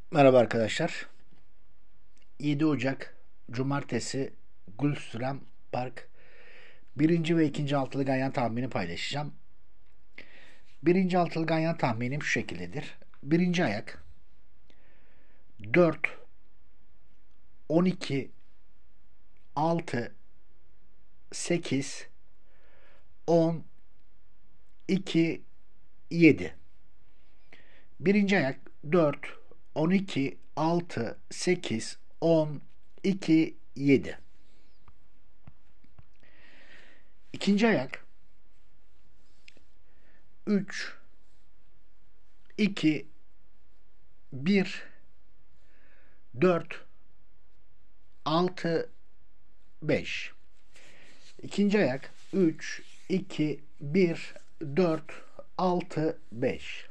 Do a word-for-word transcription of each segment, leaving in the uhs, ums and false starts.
Merhaba arkadaşlar. yedi Ocak Cumartesi Gulfstream Park birinci ve ikinci altılı ganyan tahmini paylaşacağım. Birinci altılı ganyan tahminim şu şekildedir. Birinci ayak dört, on iki, altı, sekiz, on, iki, yedi. Birinci ayak dört, on iki, altı, sekiz, on, iki, yedi. İkinci ayak üç, iki, bir, dört, altı, beş. İkinci ayak üç, iki, bir, dört, altı, beş.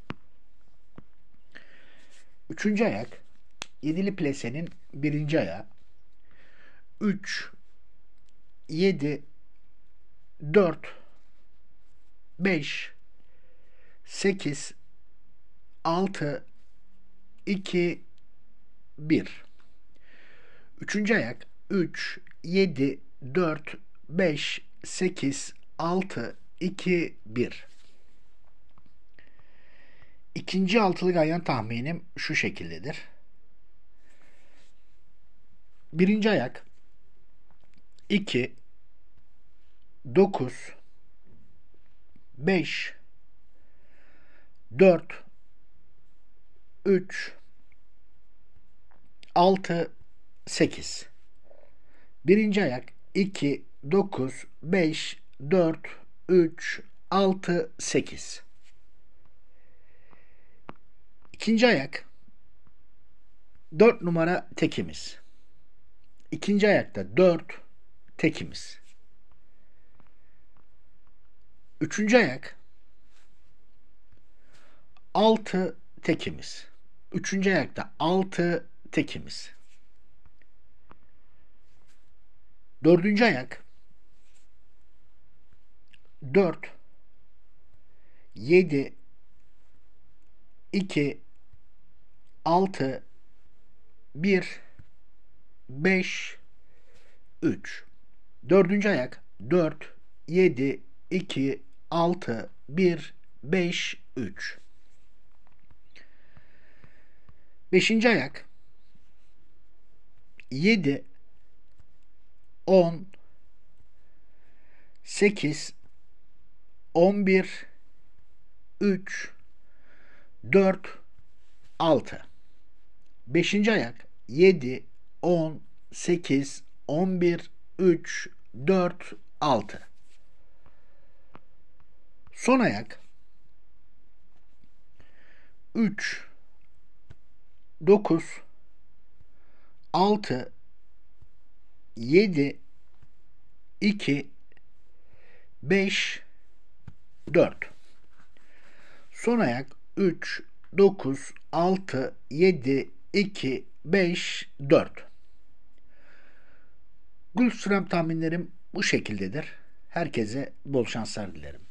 Üçüncü ayak yedili plesenin birinci ayağı üç, yedi, dört, beş, sekiz, altı, iki, bir. Üçüncü ayak üç, yedi, dört, beş, sekiz, altı, iki, bir. İkinci altılı ganyan tahminim şu şekildedir. Birinci ayak iki, dokuz, beş, dört, üç, altı, sekiz. Birinci ayak iki, dokuz, beş, dört, üç, altı, sekiz. İkinci ayak dört numara tekimiz. İkinci ayakta dört tekimiz. Üçüncü ayak altı tekimiz. Üçüncü ayakta altı tekimiz. Dördüncü ayak dört, yedi, iki, altı, bir, beş, üç. Dördüncü ayak dört, yedi, iki, altı, bir, beş, üç. Beşinci ayak yedi, on, sekiz, on bir, üç, dört, altı. Beşinci ayak yedi, on, sekiz, on bir, üç, dört, altı. Son ayak üç, dokuz, altı, yedi, iki, beş, dört. Son ayak üç, dokuz, altı, yedi, iki, beş, dört. Gulfstream tahminlerim bu şekildedir. Herkese bol şanslar dilerim.